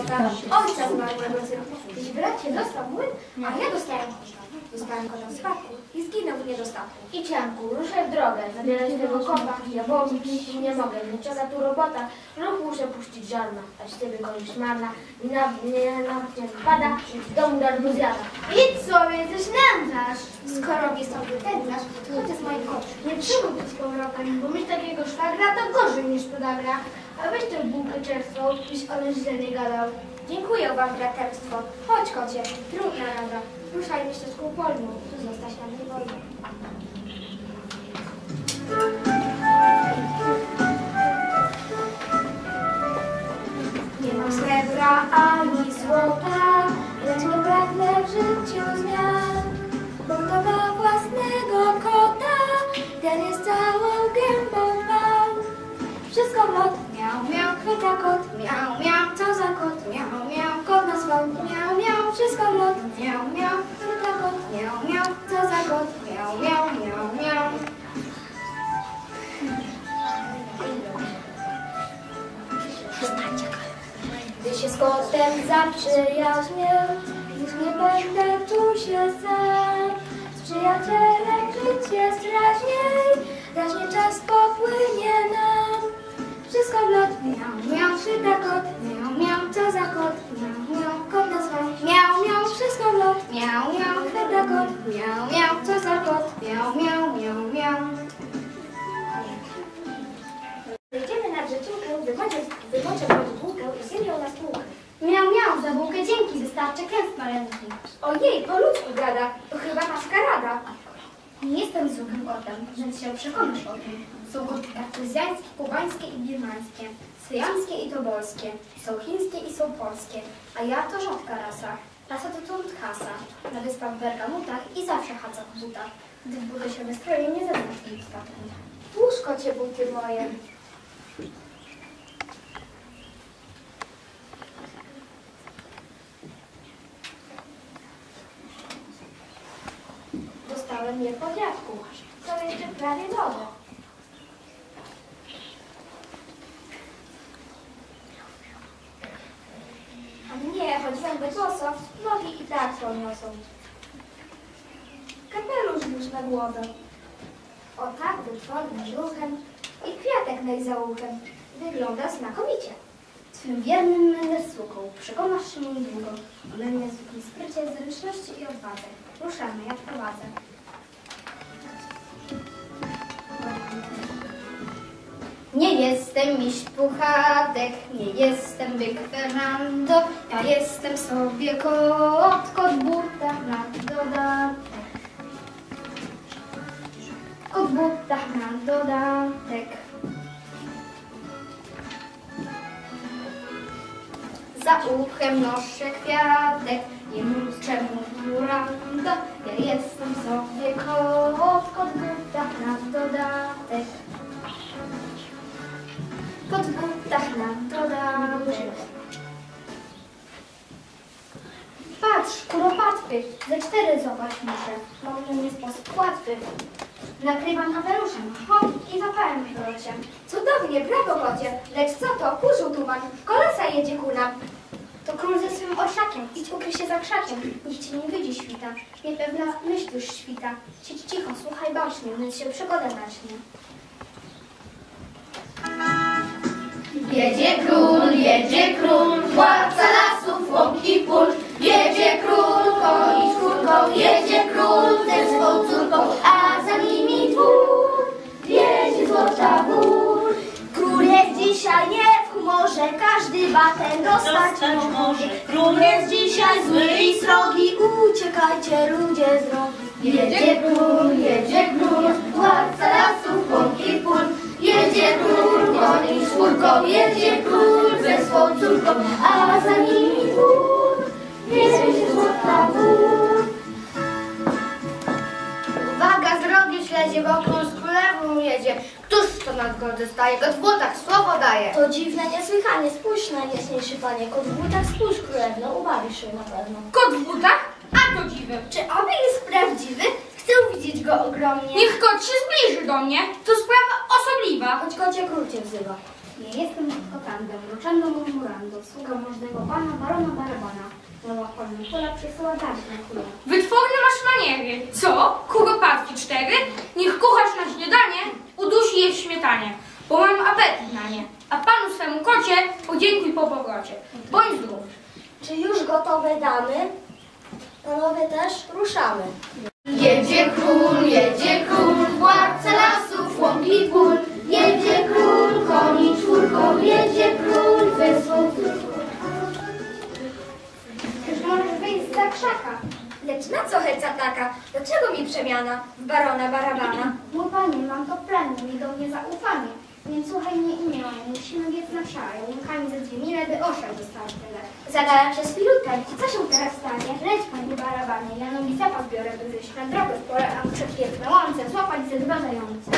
kota, ojca zmarłego syna. Jeśli brat się dostał młyn, a ja dostałem kota w spadku i zginął w niedostatku. I cianku, ruszę w drogę, zabierać tego kota, ja bołki pić nie mogę, niczego tu robota, ruch muszę puścić żarna, a z ciebie kogoś marna, i nawet nie wypada, i w domu darmo zjada. Idź sobie, coś nędzasz. Skoro mnie stąd wypędzasz, to chodź z moim kotem. Nie przyjmuj tu z powrotem, bo mieć takiego szwagra to gorzej niż podagra, a weź tę bułkę czerstwą, byś one źle nie gadał. Dziękuję wam, braterstwo. Chodź, kocie, trudna rada. Ruszajmy ścieżką polną, tu zostać nam nie wolno. Nie mam srebra ani złota, lecz nie pragnę w życiu zmian. Bo kto ma własnego kota, ten jest całą gębą pan. Wszystko w lot, miał, miał, chwyta kot, miał, miał, co za kot, miał, miał, kot nazwał, miał, miał, wszystko w lot, miał, miał, chwyta kot, miał, miał, co za kot, miał, miał, miał, miał. Gdy się z kotem zaprzyjaźnię, już nie będę czuł się sam. Z przyjacielem żyć jest raźniej, raźnie czas popłynie nam. Wszystko w lot, miał, miał, szyta kot, miał, miał, co za kot, miał, miał, kot nazwał, miał, miał, wszystko w lot, miał, miał, chwyta kot, miał, miał, co za kot, miał, miał, miał, miał. Idziemy na brzeczynkę, wymoczę bułkę i zjem ją na spółkę. Miał, miał, za bułkę dzięki, wystarczy kęs maleńki. Ojej, po ludzku gada, to chyba maskarada. Nie jestem zwykłym kotem, więc się przekonasz o tym. Są koty artyzjańskie, kubańskie i birmańskie, syjańskie i tobolskie, są chińskie i są polskie, a ja to rzadka rasa. Rasa to Tunthasa, na wyspach w Bergamutach i zawsze chaca w butach. Gdy w budę się wystroję, nie zeznasz mi statku. Tłuż, kocie, buty moje. Dostałem je po dziadku. Są jeszcze prawie dobre. A nie, choć będę boso, nogi i tak poniosą. Kapelusz już na głowę. O tak wytwornym ruchem i kwiatek za uchem. Wygląda znakomicie. Twym wiernym będę sługą, przekonasz się niedługo. O mnie zwykłym sprycie, zręczności i odwadze. Ruszamy, ja prowadzę. Nie jestem miś puchatek, nie jestem byk Fernando, ja jestem sobie kot w butach na dodatek. Kot w butach na dodatek. Za uchem noszę kwiatek, nie mów czemu Durando. Ja jestem sobie kot w butach na dodatek. Kot w butach na dodatek. Patrz, kuropatwy, ze 4 złapać muszę. Mam nie sposób łatwy. Nakrywam kapeluszem, hop i zapałem w locie. Cudownie, brawo kocie. Lecz co to? Kurzu tuman. Kolesa jedzie ku nam. To król ze swym orszakiem, idź ukryj się za krzakiem, niech cię nie widzi świta, niepewna myśl już świta. Siedź cicho, słuchaj bacznie, więc się przygoda zacznie. Jedzie król, władca lasów, łąk i pól. Jedzie król, koni z kurką, jedzie król ze swą córką, a za nimi dwór, wiedzie złota wór. Król jest dzisiaj nie w humorze, każdy batem dostać może. Król jest dzisiaj Zły i srogi, uciekajcie ludzie z drogi. jedzie król, władca lasów, łąk i pól. Jedzie król, koni z kurką, jedzie król ze swą córką, a za nimi dwór, wiedzie złota wór. Uwaga, drogi śledzie, bo król z królewą jedzie. Któż to nad gordy staje, go w butach słowo daje. To dziwne, niesłychanie, spójrz najjaśniejszy panie, kot w butach, spójrz królewno, ubawisz się na pewno. Kot w butach? A to dziwy. Czy oby jest prawdziwy? Chcę widzieć go ogromnie. Niech kot się zbliży do mnie. To sprawa osobliwa. Choć kocie król cię wzywa. Ja jestem Kotandem, Ruczando Murmurando, sługa możnego pana barona Barabana. Nowa polna kula przysyła dać na kulę. Wytworne masz maniery. Co? Kuropatki 4? Niech kucharz na śniadanie udusi je w śmietanie, bo mam apetyt na nie. A panu swemu kocie podziękuj po powrocie. Bądź zdrów. Czy już gotowe damy? Panowie też ruszamy. Jedzie król, władca lasów, łąk i pól. Jedzie król, koni czwórką, jedzie król ze swą córką. Już możesz wyjść za krzaka. Lecz na co heca taka? Dlaczego mi przemiana w barona Barabana? Mój panie, mam to plany, mi do mnie zaufanie. Więc słuchaj mnie i nie mam, musimy biec na szale. Łąkami ze 2 mile, by oszek dostał tyle. Zadałem się spilutek. Co się teraz stanie? Leć, panie Barabanie, ja nogi zapas biorę, by wyjść na drogę w pole, a muszę piękne łące złapać ze 2 zające.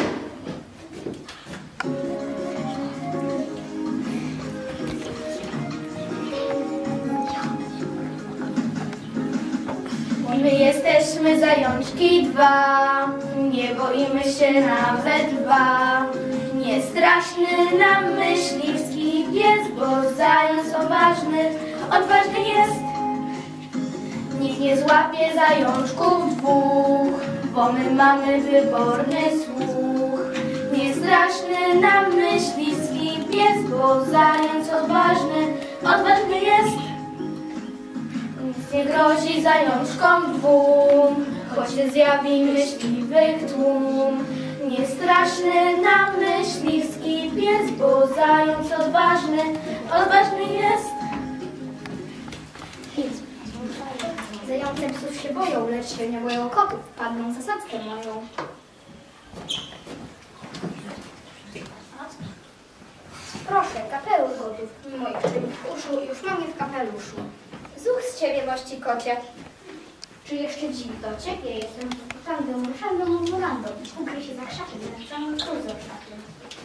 My jesteśmy zajączki 2, nie boimy się nawet lwa. Niestraszny nam myśliwski pies, bo zając odważny jest. Nikt nie złapie zajączków 2, bo my mamy wyborny słuch. Niestraszny nam myśliwski pies, bo zając odważny jest. Nic nie grozi zajączkom 2, choć się zjawi myśliwych tłum. Niestraszny nam myśliwski pies, bo zając odważny jest. Zające psów się boją, lecz się nie boją kotów. Padną zasadzkę moją. Proszę, kapelusz gotów. Moich szczęść uszu, już mam je w kapeluszu. Zuch z ciebie, mości kocie. Czy jeszcze dziś dociek? Ja jestem Kotandem, Ruszando Murmurando. Ukryj się za krzakiem, za samym kruzą szakiem.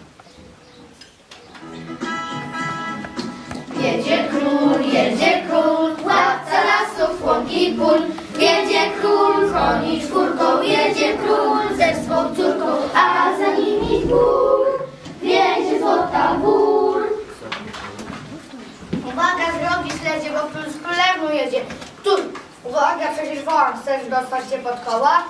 Jedzie król, władca lasów, łąk i pól. Jedzie król, koni czwórką, jedzie król ze swą córką, a za nimi dwór, wiedzie złota wór. Uwaga, zrobi śledzie, bo król z królewną jedzie. Tu, uwaga, przecież wołam, chcesz dostać się pod koła?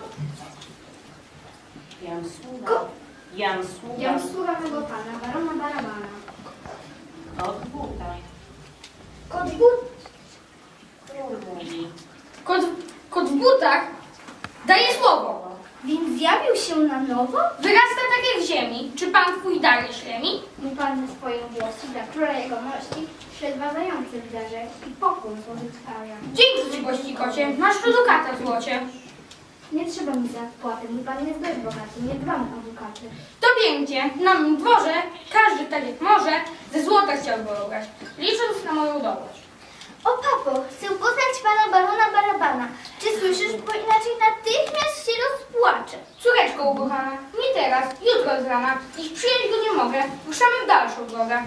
Jam Jan sługa sługa mego pana, barona Barabana. od buta. Kot but. Król mówi. Kot w butach daje słowo. Więc zjawił się na nowo? Wyrasta tak jak w ziemi. Czy pan twój daje szlemi? Mój pan ze swoją włości dla króla jego mości szedł 2 zające w darze i pokój złożyć stawia. Dzięki ci, gości kocie. Masz tu dukata w złocie. Nie trzeba mi za płatę, mój pan jest dość bogaty, nie dbam o dukaty. To pięknie. Na moim dworze każdy tak jak może ze złota chciałby ograć, licząc na moją dobroć. O papo, chcę poznać pana barona Barabana. Czy słyszysz, bo inaczej natychmiast się rozpłaczę. Córeczko ukochana, nie teraz, jutro z rana. Dziś przyjąć go nie mogę. Ruszamy w dalszą drogę.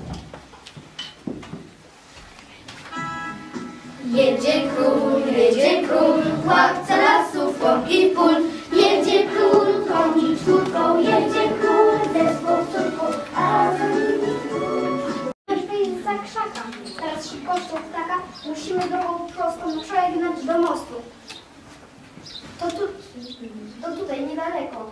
Jedzie król, władca lasów, łąk i pól. Jedzie król, koni czwórką, jedzie król ze swą córką, a za nimi Chcesz wyjść za krzaka. Teraz szybkością ptaka musimy drogą prostą na szale gnać do mostu. To tutaj, niedaleko.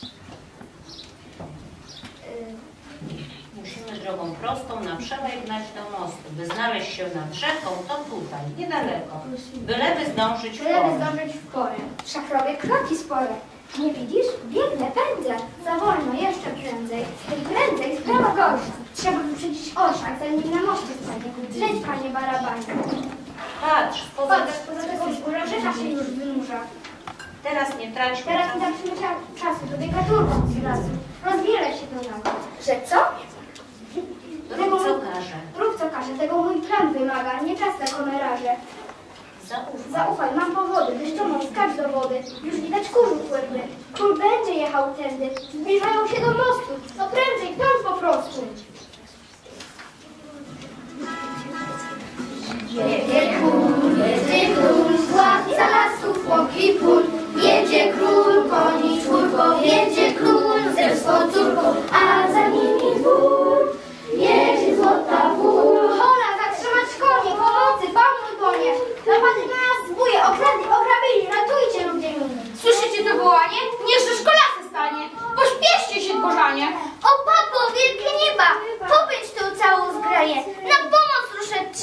Musimy drogą prostą na przełaj gnać do mostu. By znaleźć się nad rzeką, to tutaj, niedaleko. Byleby zdążyć w Byleby porę. zdążyć w porę. Wszak robię kroki spore. Nie widzisz? Biegnę, pędzę. Za wolno, jeszcze prędzej. Tym prędzej, sprawa gorsza. Trzeba wyprzedzić orszak, zanim na moście stanie. Leć, panie Barabanie. Patrz, Poza tego wzgórza rzeka się już wynurza. teraz nie traćmy Teraz czasu. nie tracimy czasu, dobiega turbo z lasu. Rozbiera się do nas. Że co? Rób co każe. Rób co każe, tego mój plan wymaga, nie czas na komerarze. Zaufaj. Zaufaj, mam powody, deszczomą skacz do wody. Już widać kurzu płynny. Król będzie jechał tędy. Zbliżają się do mostu. No prędzej, pędź po prostu. Jedzie król, władca lasów, łąk i pól. Jedzie król, koni czwórką, jedzie król ze swą córką, a za nimi dwór.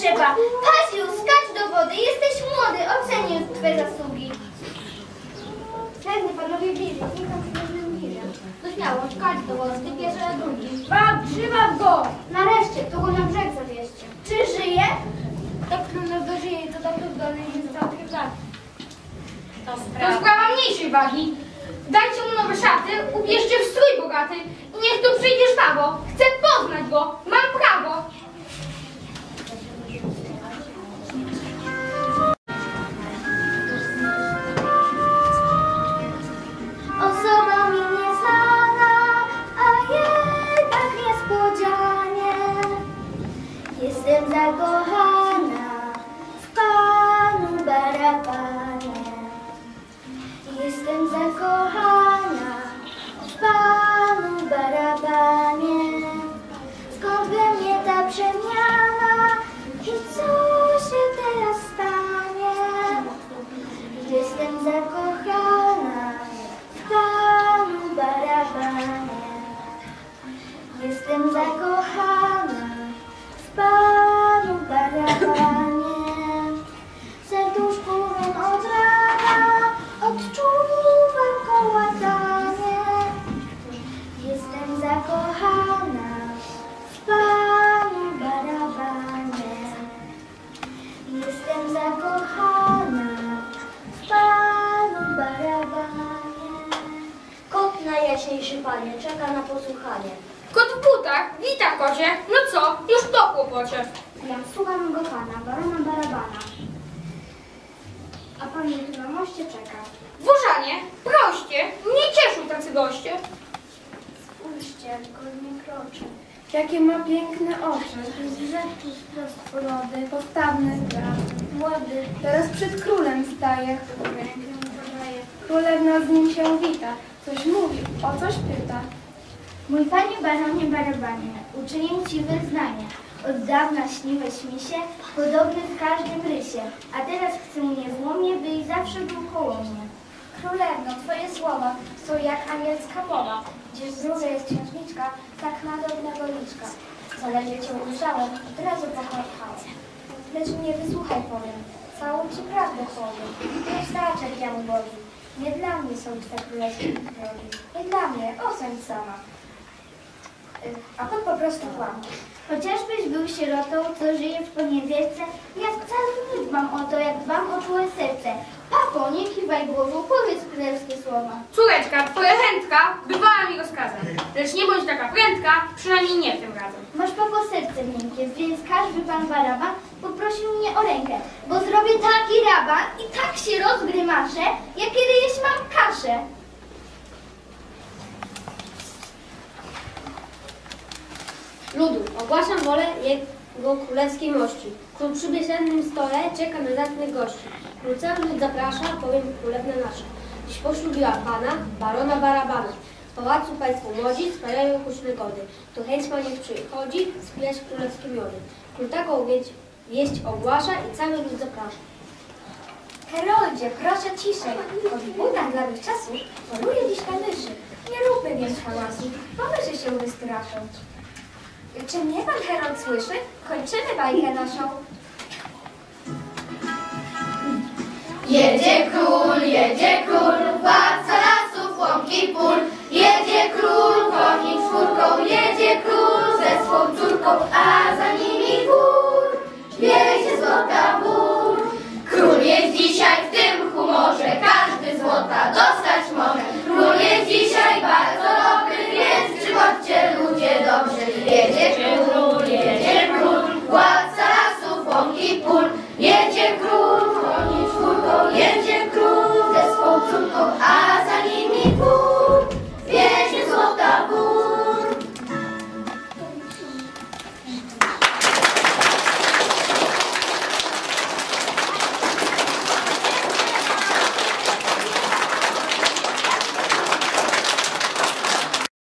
trzeba. Paziu, skacz do wody, jesteś młody, ocenię twoje zasługi. Chętnie panowie bliżej, niech tam się nie bliżej. To śmiało, skacz do wody, ty pierwszy, a drugi. Trzymam go! Nareszcie, to go na brzeg zawieźcie. Czy żyje? Tak trudno dożyje, to tak udolny jest całkiem tak. To To sprawa. sprawa mniejszej wagi. Dajcie mu nowe szaty, ubierzcie w strój bogaty i niech tu przyjdzie żwawo. Chcę poznać go, mam prawo. Osoba mi nieznana, a jednak niespodzianie. Jestem zakochana w panu Barabanie. Jestem zakochana w panu Barabanie. Skąd we mnie ta przemiana i co się teraz stanie? Jestem zakochana w panu Barabanie. Jestem zakochana w panu Barabanie. W serduszku mym od rana odczuwam kołatanie. Jestem zakochana w panu Barabanie. Jestem zakochana w panu Barabanie. Kot najjaśniejszy panie czeka na posłuchanie. Kot w butach, witam kocie. No co, już po kłopocie. Ja słucham go pana, barona Barabana. A pan już na moście czeka. Wurzanie, proście, nie cieszą tacy goście. Spójrzcie, jak go nie kroczy. Jakie ma piękne oczy, z rzeczy wprost urody, postawny zgrab, młody, teraz przed królem staje. Rękę mu podaje. Królewna z nim się wita, coś mówi, o coś pyta. Mój panie baronie Barabanie, uczynię ci wyznanie. Od dawna śniłeś mi się, podobny w każdym rysie, a teraz chcę niezłomnie, byś zawsze był koło mnie. Królewno, twoje słowa są jak anielska mowa. Gdzieś druga jest księżniczka, tak nadobnego liczka. Co ledwie cię ujrzałem, od razu pokochałem. Lecz mnie wysłuchaj powiem, całą ci prawdę powiem. Nie wystarczy ja mu boli. Nie dla mnie są twe królewskie drogi. Nie dla mnie, osądź sama. A pan po prostu kłamie. Chociażbyś był sierotą, co żyje w poniewierce, ja wcale nie dbam o to, jak dbam o czułe serce. Papo, nie kiwaj głową, powiedz królewskie słowa. Córeczka, twoja chętka bywała mi rozkazem. Lecz nie bądź taka prędka, przynajmniej nie tym razem. Masz papo serce miękkie, więc każdy pan Baraban poprosił mnie o rękę, bo zrobię taki raban i tak się rozgrymaszę, jak kiedy jeść mam kaszę. Ludu, ogłaszam wolę jego królewskiej mości. Król przy wiosennym stole czeka na zacnych gości. Król cały lud zaprasza, powiem królewna nasza. Dziś poślubiła pana, barona Barabana. W pałacu państwo młodzi sprawiają huczne gody. Tu chęćma niech przychodzi, spijać królewskie miody. Król taką wieść ogłasza i cały lud zaprasza. Heroldzie, proszę ciszej. Od butach dla tych czasów poluje dziś na myszy. Nie róbmy więc hałasu, bo myszy się wystraszą. Czy mnie pan Herold słyszy? Kończymy bajkę naszą. Jedzie król, władca lasów, łąk i pól. Jedzie król, konik czwórką, jedzie król ze swą córką, a za nimi wór, bierze się złota wór. Król jest dzisiaj w tym humorze, każdy złota dostać może. Król jest dzisiaj bardzo